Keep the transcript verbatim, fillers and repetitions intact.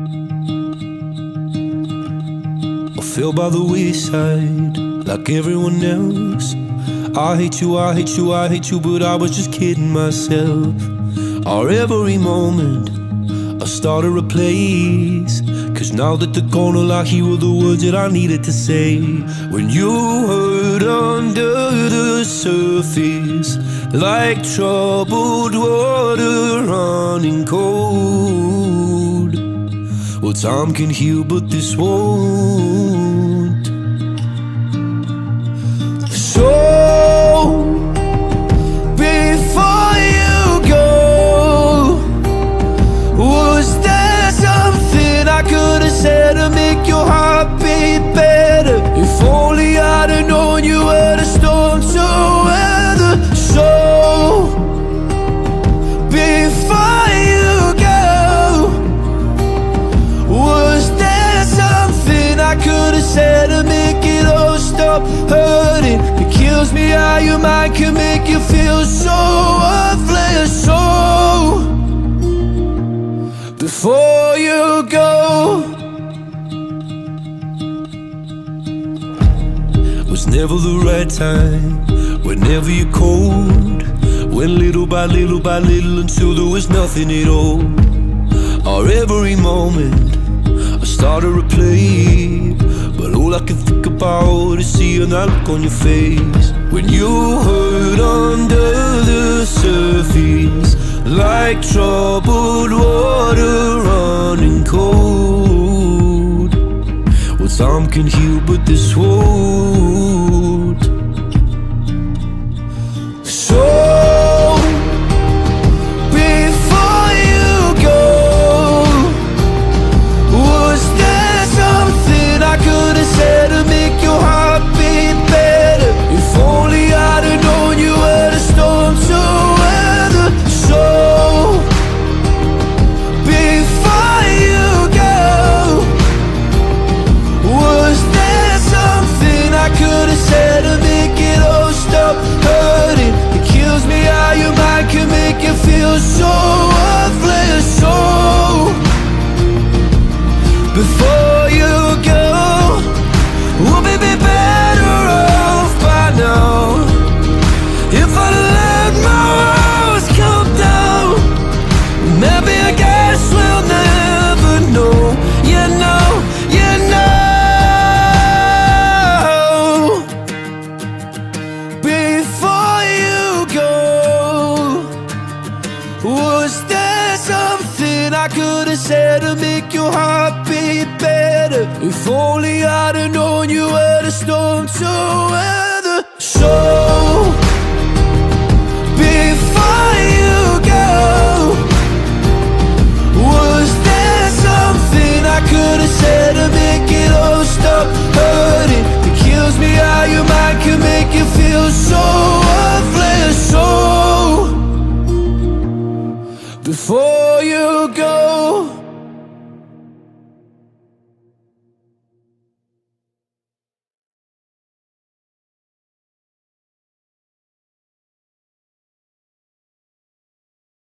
I fell by the wayside like everyone else. I hate you, I hate you, I hate you, but I was just kidding myself. Our every moment I started a place, cause now that they're gone, all I hear were the words that I needed to say. When you hurt under the surface, like troubled water running cold. Well, time can heal, but this won't. So before you go, was there something I could have said to make your heart beat better? If only I'd have known you were the storm to weather. So before you go, was there something I could have said to make it all stop hurting? It kills me how your mind can make you feel so worthless. So before you go, was never the right time, whenever you're cold. Went little by little by little until there was nothing at all. Our every moment I started to replay, but all I can think about is seeing that look on your face. When you hurt under the surface, like troubled water running cold. Well, time can heal, but this won't. So before you go, was there something I could have said to make your heart beat better? If only I'd have known you were the storm to weather. So before you go, was there something I could have said to make it all stop hurting? It kills me how your mind can make you feel so worthless. So before you go, we'll be better off by now. If I let my walls come down, maybe I guess we'll never know. You know, you know. Before you go, was there something I could have said to make your heart beat better? If only I'd have known you were the storm to weather.